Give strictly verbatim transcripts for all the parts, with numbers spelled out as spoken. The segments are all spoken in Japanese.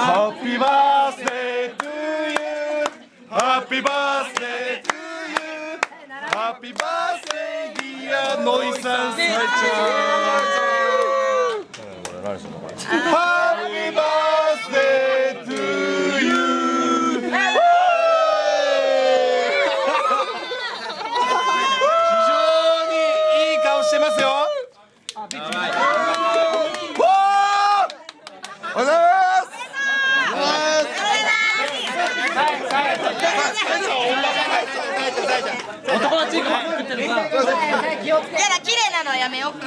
Happy birthday to you. Happy birthday to you. Happy birthday dear ノイさん、最長。Happy birthday to you. 非常にいい顔してますよ。おはようございます。 男のチーム作ってるさ。やだ、綺麗なのはやめよう。これ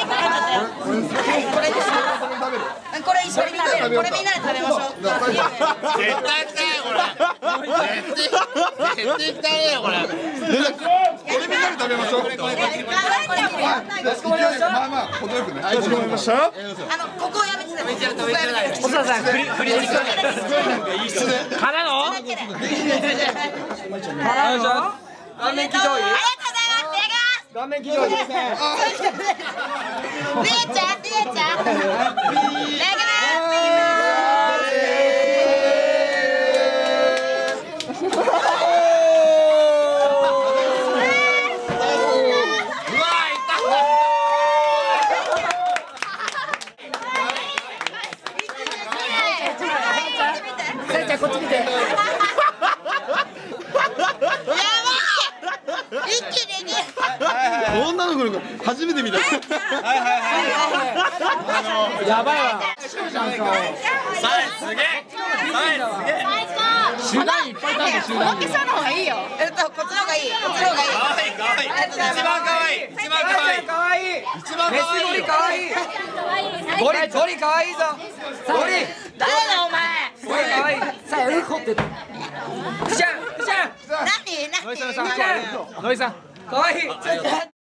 です。これ一緒に食べる。これみんなで食べましょう。絶対汚いよこれ。絶対絶対汚いよこれ。 これみんなで食べましょう。まあまあ程よくね。はい、かしこまりました。 あのここをやめてください。 細田さん、振り振り付けからの？からの？顔面騎乗位？ ありがとうございます。 顔面騎乗位ですね。 りえちゃん、りえちゃん。 こっち見て。 女の子の初めて見た。はいはいはい。 やばいわ。 サイすげえ。サイすげえ。 集団いっぱいいたんだ集団。 大きさの方がいいよ。えっとこっちの方がいい。こっちの方がいい。 可愛い可愛い。一番可愛い。一番可愛い。 可愛い。 一番可愛い。 メスゴリ可愛い。ゴリゴリ可愛いぞ。ゴリ。 誰だお前。 ゴリ可愛い。さあ、エルコって。じゃんじゃん。 何何。 ノイさん、ノイさん、可愛い。